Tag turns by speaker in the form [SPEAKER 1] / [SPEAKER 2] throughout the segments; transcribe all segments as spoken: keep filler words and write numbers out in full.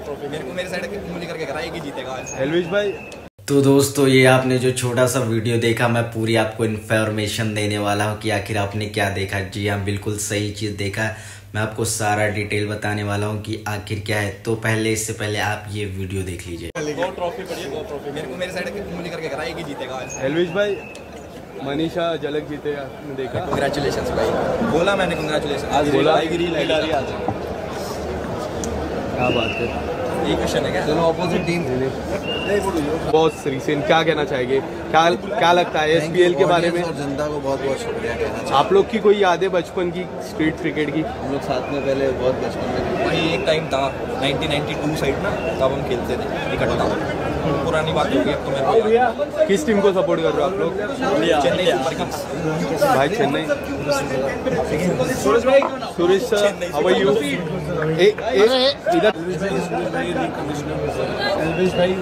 [SPEAKER 1] मेरे को मेरे साइड उंगली करके करा एक ही जीतेगा
[SPEAKER 2] एलविश भाई।
[SPEAKER 3] तो दोस्तों ये आपने जो छोटा सा वीडियो देखा, मैं पूरी आपको इन्फॉर्मेशन देने वाला हूँ कि आखिर आपने क्या देखा। जी हाँ, बिल्कुल सही चीज़ देखा। मैं आपको सारा डिटेल बताने वाला हूँ कि आखिर क्या है। तो पहले इससे पहले आप ये वीडियो देख लीजिए।
[SPEAKER 1] दो ट्रॉफी पड़ी है, दो ट्रॉफी मेरे को मेरे साइड उंगली करके करा एक ही जीतेगा
[SPEAKER 2] एलविश भाई। मनीषा झलक जीतेगा, देखा।
[SPEAKER 1] कांग्रेचुलेशंस भाई, बोला मैंने कांग्रेचुलेशन।
[SPEAKER 2] आज बोला क्या बात है,
[SPEAKER 1] एक क्वेश्चन है क्या?
[SPEAKER 4] चलो ऑपोजिट टीम।
[SPEAKER 2] बॉस रिसेंट क्या कहना चाहेंगे, क्या क्या लगता है एसपीएल के बारे में?
[SPEAKER 4] और जनता को बहुत बहुत शुक्रिया कहना चाहिए।
[SPEAKER 2] आप लोग की कोई यादें बचपन की स्ट्रीट क्रिकेट की?
[SPEAKER 4] हम लोग साथ में पहले बहुत बचपन में,
[SPEAKER 1] वही एक टाइम था नाइनटीन नाइंटी टू साइड ना, तब हम खेलते थे इकट्ठा। पुरानी बात होगी अब तो मेरे को।
[SPEAKER 2] किस टीम को सपोर्ट कर रहे हो आप लोग?
[SPEAKER 1] चेन्नई सुपर किंग्स
[SPEAKER 2] भाई Chennai. Suresh sir, how are you? इधर
[SPEAKER 4] एलविश भाई,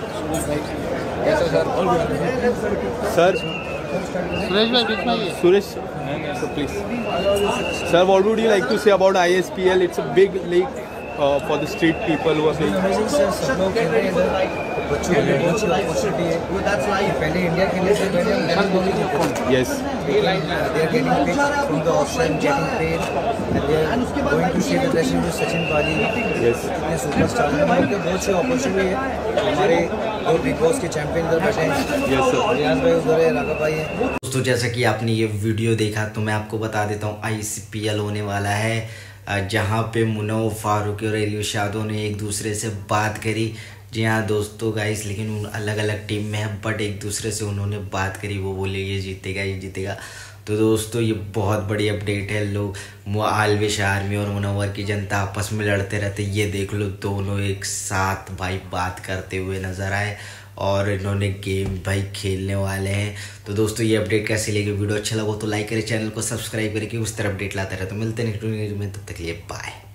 [SPEAKER 2] सर
[SPEAKER 4] सुरेश भाई बीच में।
[SPEAKER 2] Suresh please sir, what would you like to say about I S P L? It's a big league uh, for the street people who are playing.
[SPEAKER 5] सब लोग खेल रहे हैं इधर, बच्चों के लिए बहुत अच्छी अपॉर्चुनिटी है। पहले इंडिया खेलने से पहले हम नेशनल बॉलिंग खेलते थे।
[SPEAKER 2] Yes.
[SPEAKER 5] They are getting paid from the Australian, getting paid, and they are going to see the dressing room Sachin Paji.
[SPEAKER 2] Yes.
[SPEAKER 5] इतने सुपरस्टार हैं, उनके बहुत सी अपॉर्चुनिटी है। हमारे दो बिग बॉस के चैंपियन इधर बैठे हैं।
[SPEAKER 2] Yes sir.
[SPEAKER 5] रियाज भाई उधर है, राघव भाई है।
[SPEAKER 3] दोस्तों जैसा कि आपने ये वीडियो देखा, तो मैं आपको बता देता हूँ आईसीपीएल होने वाला है, जहाँ पे मुनव्वर फारूकी और एलिश यादव ने एक दूसरे से बात करी। जी हाँ दोस्तों गाइस, लेकिन उन अलग अलग टीम में है, बट एक दूसरे से उन्होंने बात करी। वो बोले ये जीतेगा ये जीतेगा। तो दोस्तों ये बहुत बड़ी अपडेट है। लोग आलविश आर्मी और मुनव्वर की जनता आपस में लड़ते रहते, ये देख लो दोनों एक साथ भाई बात करते हुए नजर आए और इन्होंने गेम भाई खेलने वाले हैं। तो दोस्तों ये अपडेट कैसी लगी? वीडियो अच्छा लगा तो लाइक करें, चैनल को सब्सक्राइब करें कि उस तरह अपडेट लाते रहे। तो मिलते हैं नेक्स्ट वीडियो में, तब तक के लिए बाय।